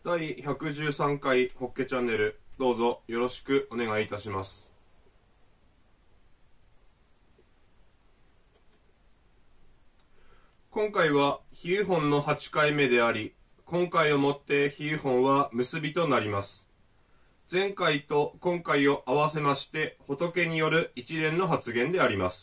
第113回ホッケチャンネル、どうぞよろしくお願いいたします。今回は比喩本の8回目であり、今回をもって比喩本は結びとなります。前回と今回を合わせまして仏による一連の発言であります。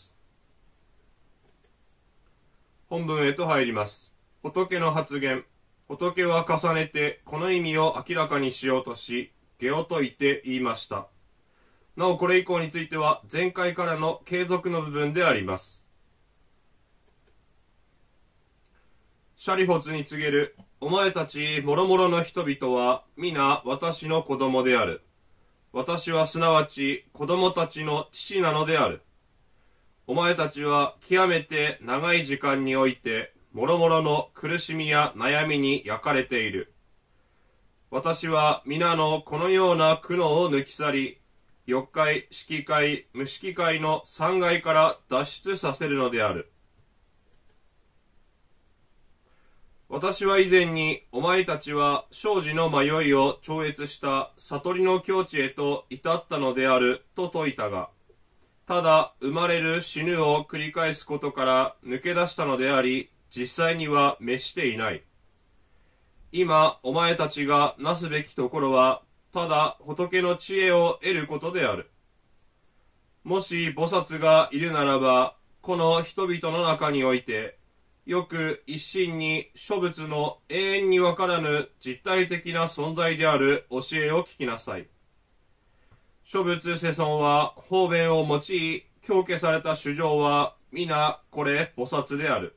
本文へと入ります。仏の発言。仏は重ねてこの意味を明らかにしようとし、下を説いて言いました。なおこれ以降については前回からの継続の部分であります。シャリホツに告げる。お前たち諸々の人々は皆私の子供である。私はすなわち子供たちの父なのである。お前たちは極めて長い時間において諸々の苦しみや悩みに焼かれている。私は皆のこのような苦悩を抜き去り、欲界、色界、無色界の三害から脱出させるのである。私は以前にお前たちは生死の迷いを超越した悟りの境地へと至ったのであると説いたが、ただ生まれる死ぬを繰り返すことから抜け出したのであり、実際には滅していない。今お前たちがなすべきところは、ただ仏の知恵を得ることである。もし菩薩がいるならば、この人々の中において、よく一心に諸仏の永遠にわからぬ実体的な存在である教えを聞きなさい。諸仏世尊は方便を用い、強化された主情は皆これ菩薩である。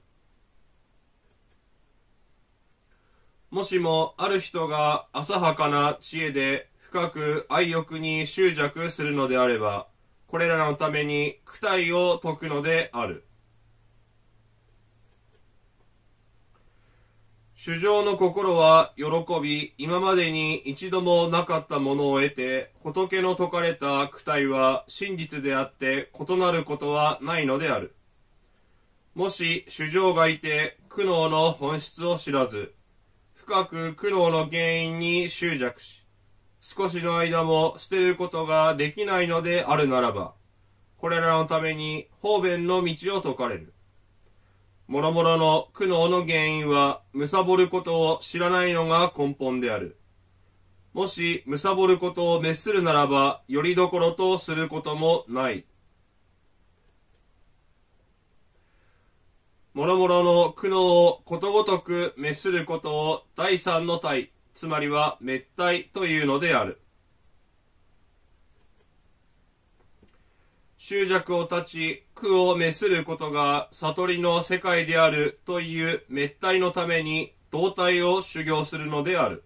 もしもある人が浅はかな知恵で深く愛欲に執着するのであれば、これらのために苦体を説くのである。主情の心は喜び、今までに一度もなかったものを得て、仏の説かれた苦体は真実であって異なることはないのである。もし主情がいて苦悩の本質を知らず、深く苦悩の原因に執着し、少しの間も捨てることができないのであるならば、これらのために方便の道を説かれる。諸々の苦悩の原因は、貪ることを知らないのが根本である。もし貪ることを滅するならば、よりどころとすることもない。諸々の苦悩をことごとく滅することを第三の体、つまりは滅体というのである。執着を断ち、苦を滅することが悟りの世界であるという滅体のために道体を修行するのである。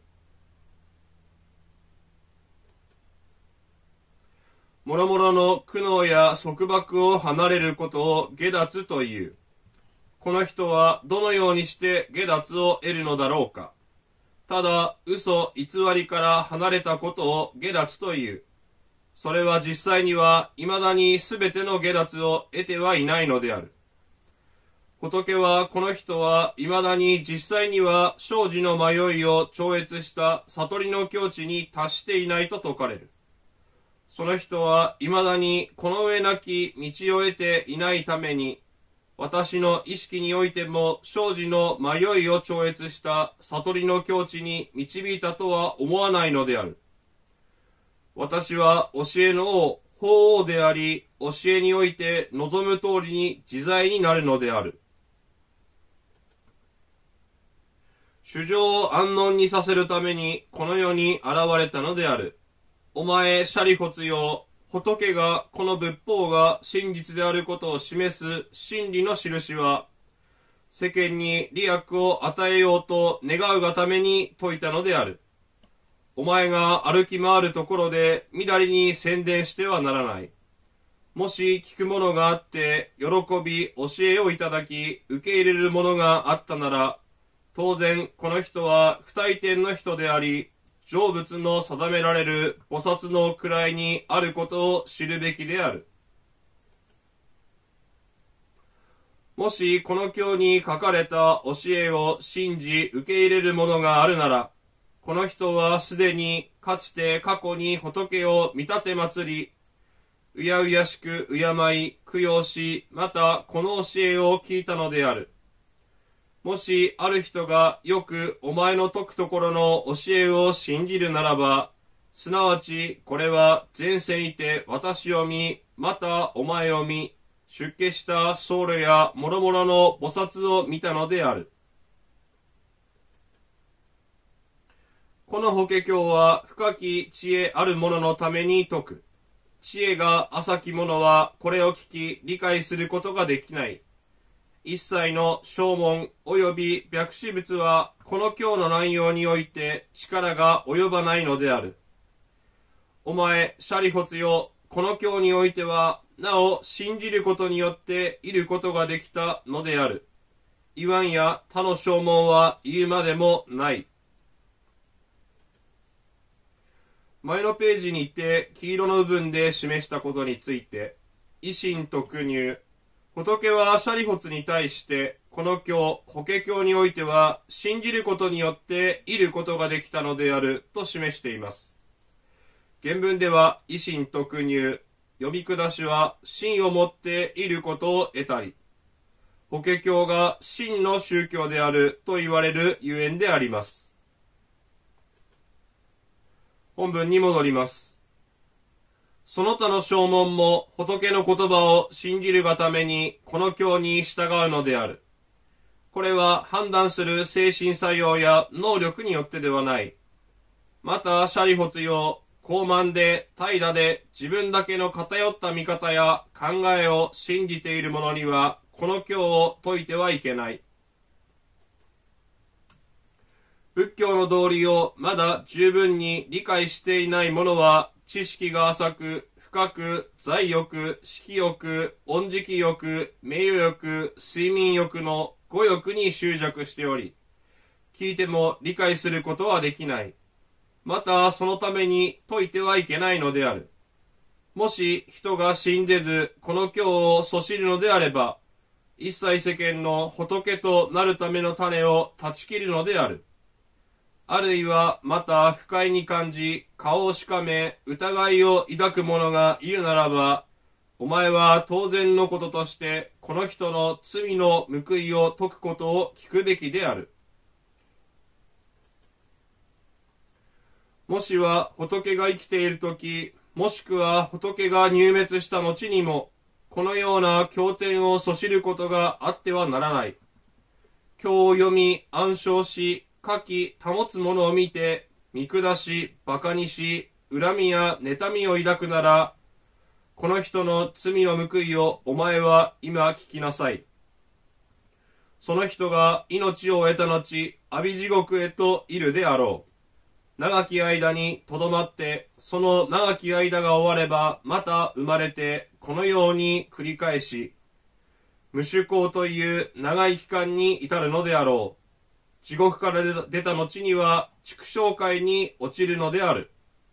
諸々の苦悩や束縛を離れることを下脱という。この人はどのようにして下脱を得るのだろうか。ただ嘘偽りから離れたことを下脱という。それは実際には未だにすべての下脱を得てはいないのである。仏はこの人は未だに実際には生死の迷いを超越した悟りの境地に達していないと説かれる。その人は未だにこの上なき道を得ていないために、私の意識においても生死の迷いを超越した悟りの境地に導いたとは思わないのである。私は教えの王、法王であり、教えにおいて望む通りに自在になるのである。主情を安穏にさせるためにこの世に現れたのである。お前、シャリホツよ、仏がこの仏法が真実であることを示す真理の印は、世間に利益を与えようと願うがために説いたのである。お前が歩き回るところでみだりに宣伝してはならない。もし聞くものがあって喜び教えをいただき受け入れるものがあったなら、当然この人は不退転の人であり、成仏の定められる菩薩の位にあることを知るべきである。もしこの経に書かれた教えを信じ受け入れるものがあるなら、 この人はすでにかつて過去に仏を見立て祭り、うやうやしく敬い、供養し、またこの教えを聞いたのである。もしある人がよくお前の説くところの教えを信じるならば、すなわちこれは前世にて私を見、またお前を見、出家した僧侶や諸々の菩薩を見たのである。この法華経は深き知恵ある者のために説く。知恵が浅き者はこれを聞き理解することができない。一切の証文及び白紙物はこの経の内容において力が及ばないのである。お前、シャリホツよ、この経においてはなお信じることによっていることができたのである。言わんや他の証文は言うまでもない。前のページにて黄色の部分で示したことについて、維新特入、仏はシャリホツに対してこの経、法華経においては信じることによっていることができたのであると示しています。原文では維新特入、読み下しは真をもっていることを得たり、法華経が真の宗教であると言われるゆえんであります。本文に戻ります。その他の証文も仏の言葉を信じるがためにこの経に従うのである。これは判断する精神作用や能力によってではない。また、シャリホツよ、高慢で怠惰で自分だけの偏った見方や考えを信じている者にはこの経を説いてはいけない。仏教の道理をまだ十分に理解していない者は知識が浅く、深く、財欲、色欲、恩食欲、名誉欲、睡眠欲の五欲に執着しており、聞いても理解することはできない。またそのために説いてはいけないのである。もし人が信ぜずこの経をそしるのであれば、一切世間の仏となるための種を断ち切るのである。あるいはまた不快に感じ、顔をしかめ、疑いを抱く者がいるならば、お前は当然のこととしてこの人の罪の報いを解くことを聞くべきである。もしは仏が生きているとき、もしくは仏が入滅した後にも、このような経典をそしることがあってはならない。経を読み、暗唱し、書き、保つ者を見て、見下し、馬鹿にし、恨みや妬みを抱くなら、この人の罪の報いをお前は今聞きなさい。その人が命を得た後、阿鼻地獄へといるであろう。長き間にとどまって、その長き間が終われば、また生まれて、このように繰り返し、無種行という長い期間に至るのであろう。地獄から出た後には畜生界に落ちるのである。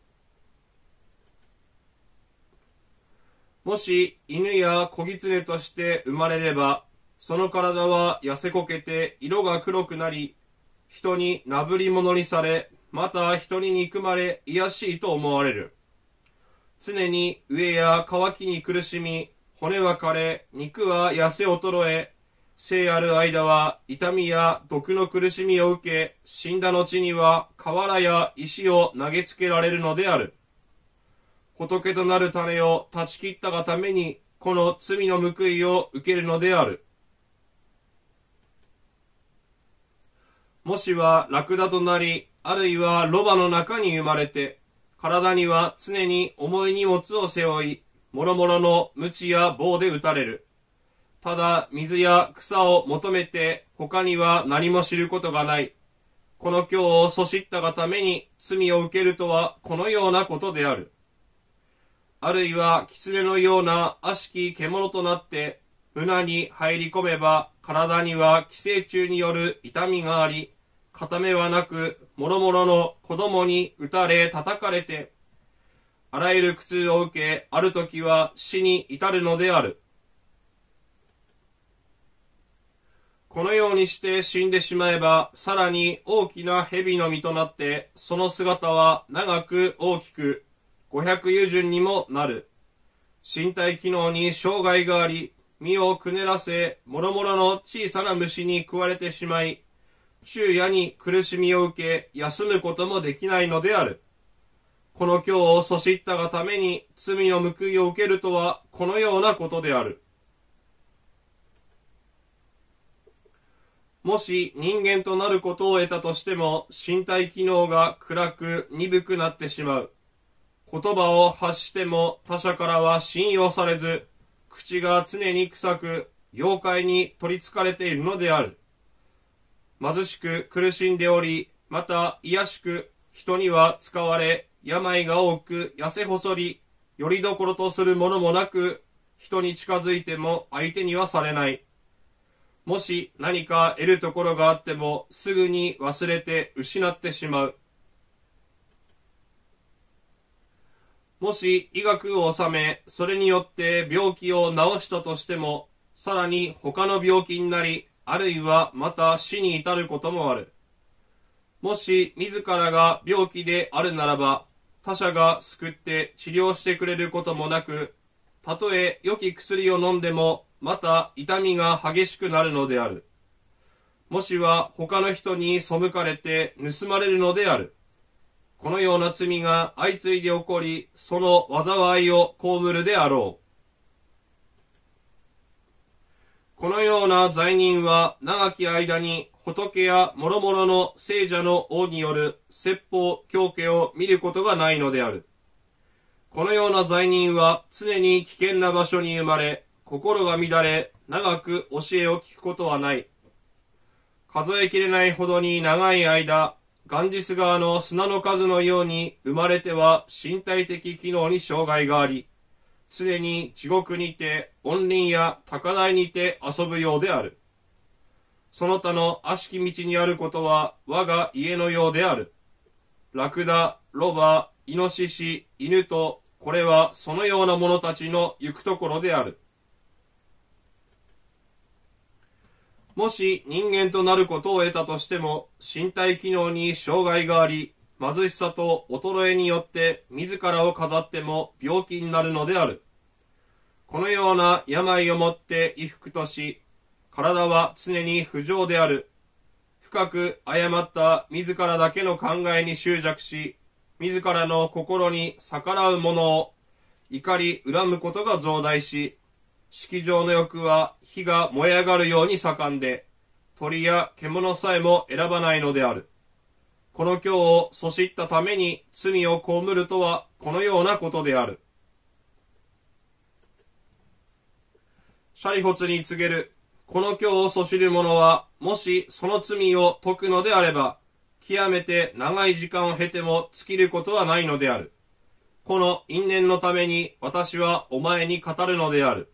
もし犬や小狐として生まれれば、その体は痩せこけて色が黒くなり、人になぶり物にされ、また人に憎まれ卑しいと思われる。常に飢えや渇きに苦しみ、骨は枯れ、肉は痩せ衰え、生ある間は痛みや毒の苦しみを受け、死んだ後には瓦や石を投げつけられるのである。仏となる種を断ち切ったがために、この罪の報いを受けるのである。もしはラクダとなり、あるいはロバの中に生まれて、体には常に重い荷物を背負い、もろもろの鞭や棒で打たれる。ただ水や草を求めて他には何も知ることがない。この経をそしったがために罪を受けるとはこのようなことである。あるいは狐のような悪しき獣となって胸に入り込めば体には寄生虫による痛みがあり、片目はなくもろもろの子供に打たれ叩かれて、あらゆる苦痛を受け、ある時は死に至るのである。 このようにして死んでしまえば、さらに大きな蛇の実となって、その姿は長く大きく、500由順にもなる。身体機能に障害があり、身をくねらせ、もろもろの小さな虫に食われてしまい、昼夜に苦しみを受け、休むこともできないのである。この教をそしったがために罪の報いを受けるとは、このようなことである。もし人間となることを得たとしても、身体機能が暗く鈍くなってしまう。言葉を発しても他者からは信用されず、口が常に臭く、妖怪に取りつかれているのである。貧しく苦しんでおり、また卑しく人には使われ、病が多く痩せ細り、よりどころとするものもなく、人に近づいても相手にはされない。もし何か得るところがあってもすぐに忘れて失ってしまう。もし医学を治め、それによって病気を治したとしても、さらに他の病気になり、あるいはまた死に至ることもある。もし自らが病気であるならば、他者が救って治療してくれることもなく、たとえ良き薬を飲んでも、また痛みが激しくなるのである。もしは他の人に背かれて盗まれるのである。このような罪が相次いで起こり、その災いを被るであろう。このような罪人は長き間に仏や諸々の聖者の王による説法教化を見ることがないのである。このような罪人は常に危険な場所に生まれ、心が乱れ、長く教えを聞くことはない。数えきれないほどに長い間、ガンジス川の砂の数のように生まれては身体的機能に障害があり、常に地獄にて、怨林や高台にて遊ぶようである。その他の悪しき道にあることは我が家のようである。ラクダ、ロバ、イノシシ、犬と、これはそのような者たちの行くところである。もし人間となることを得たとしても、身体機能に障害があり、貧しさと衰えによって自らを飾っても病気になるのである。このような病をもって衣服とし、体は常に不浄である。深く誤った自らだけの考えに執着し、自らの心に逆らう者を怒り恨むことが増大し、色情の欲は火が燃え上がるように盛んで、鳥や獣さえも選ばないのである。この教をそしったために罪を被るとはこのようなことである。シャリホツに告げる。この教をそしる者は、もしその罪を解くのであれば、極めて長い時間を経ても尽きることはないのである。この因縁のために私はお前に語るのである。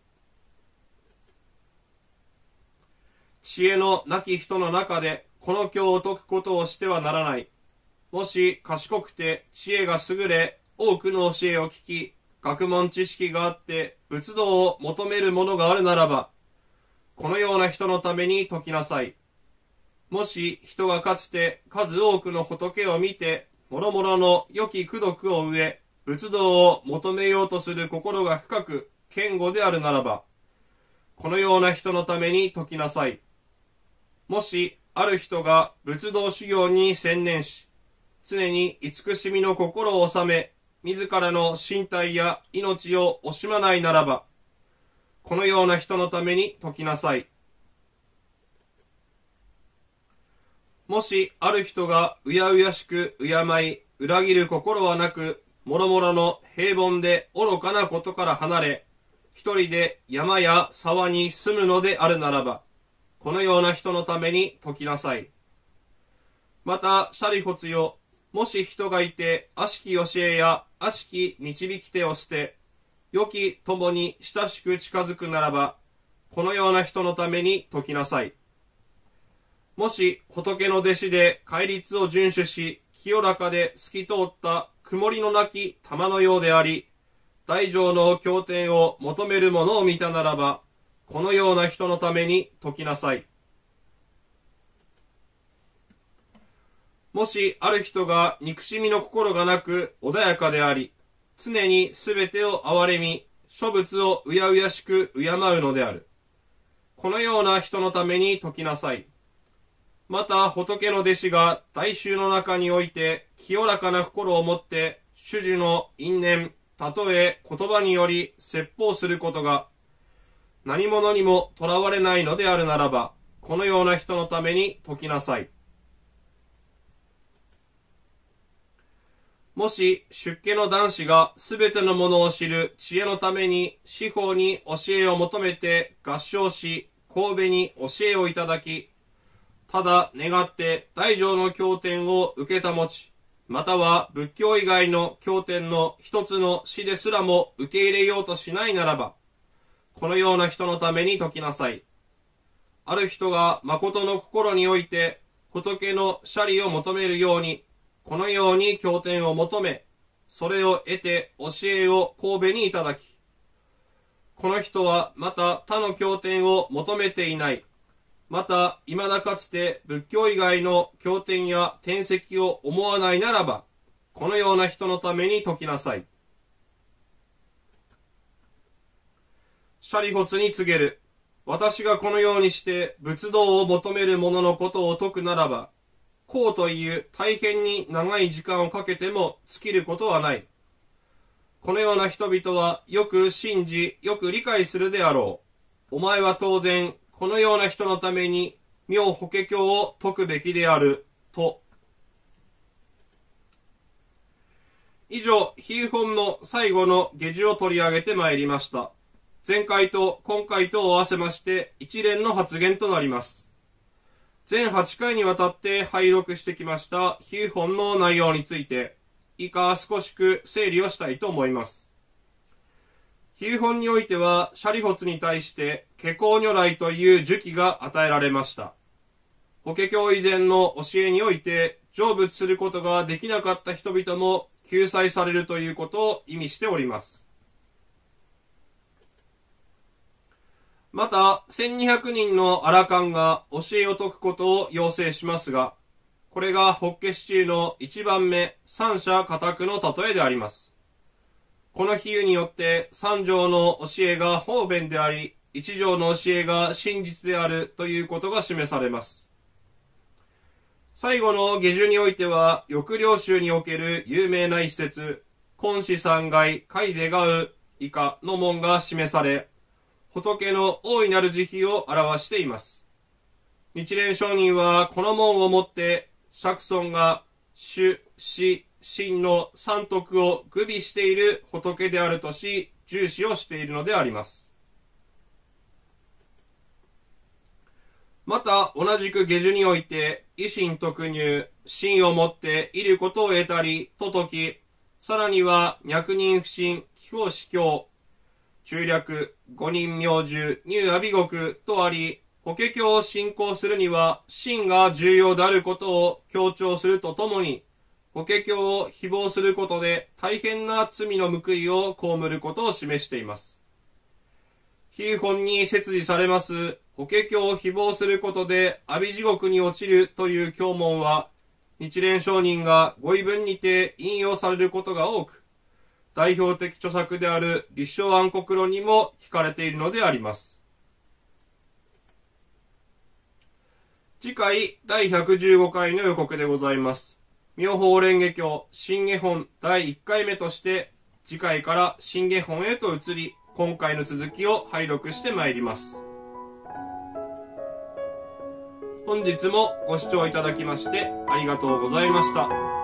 知恵のなき人の中でこの教を解くことをしてはならない。もし賢くて知恵が優れ、多くの教えを聞き、学問知識があって仏道を求めるものがあるならば、このような人のために説きなさい。もし人がかつて数多くの仏を見て、諸々の良き功徳を植え、仏道を求めようとする心が深く堅固であるならば、このような人のために説きなさい。もしある人が仏道修行に専念し、常に慈しみの心を収め、自らの身体や命を惜しまないならば、このような人のために説きなさい。もしある人がうやうやしく敬い、裏切る心はなく、もろもろの平凡で愚かなことから離れ、一人で山や沢に住むのであるならば、このような人のために説きなさい。また、シャリホツよ、もし人がいて、悪しき教えや悪しき導き手を捨て、良き友に親しく近づくならば、このような人のために説きなさい。もし仏の弟子で戒律を遵守し、清らかで透き通った曇りのなき玉のようであり、大乗の経典を求める者を見たならば、このような人のために説きなさい。 もしある人が憎しみの心がなく穏やかであり、常にすべてを憐れみ、諸物をうやうやしく敬うのである。このような人のために説きなさい。また仏の弟子が大衆の中において清らかな心を持って主樹の因縁、たとえ言葉により説法することが何者にもとらわれないのであるならば、このような人のために説きなさい。もし出家の男子がすべてのものを知る知恵のために司法に教えを求めて合唱し、神戸に教えをいただき、ただ願って大乗の経典を受けたもち、または仏教以外の経典の一つの詩ですらも受け入れようとしないならば、このような人のために説きなさい。ある人が誠の心において仏の舎利を求めるように、このように経典を求め、それを得て教えを神戸にいただき、この人はまた他の経典を求めていない。また、未だかつて仏教以外の経典や典籍を思わないならば、このような人のために説きなさい。舎利発に告げる。私がこのようにして仏道を求める者のことを説くならば、こうという大変に長い時間をかけても尽きることはない。このような人々はよく信じ、よく理解するであろう。お前は当然、このような人のために妙法華経を説くべきである、と。以上、比喩本の最後の下授を取り上げてまいりました。前回と今回とを合わせまして一連の発言となります。全8回にわたって拝読してきました比喩本の内容について、以下少しく整理をしたいと思います。比喩本においては、舎利発に対して下校如来という授記が与えられました。法華経以前の教えにおいて、成仏することができなかった人々も救済されるということを意味しております。また、1200人の阿羅漢が教えを説くことを要請しますが、これが法華宗の一番目、三者家宅の例えであります。この比喩によって三条の教えが方便であり、一条の教えが真実であるということが示されます。最後の下授においては、翼領宗における有名な一節、今世三界、海世がう以下の文が示され、仏の大いなる慈悲を表しています。日蓮上人はこの門をもって釈尊が主、死、真の三徳を具備している仏であるとし、重視をしているのであります。また同じく下授において、維心特入、真をもっていることを得たりと説き、さらには脈人不信、気法司教、中略、五人明寿、入阿鼻国とあり、法華経を信仰するには、真が重要であることを強調するとともに、法華経を誹謗することで大変な罪の報いを被ることを示しています。比喩本に説示されます、法華経を誹謗することで阿鼻地獄に落ちるという教文は、日蓮上人がご遺文にて引用されることが多く、代表的著作である立正安国論にも惹かれているのであります。次回第115回の予告でございます。妙法蓮華経真下本第1回目として、次回から真下本へと移り、今回の続きを拝読してまいります。本日もご視聴いただきましてありがとうございました。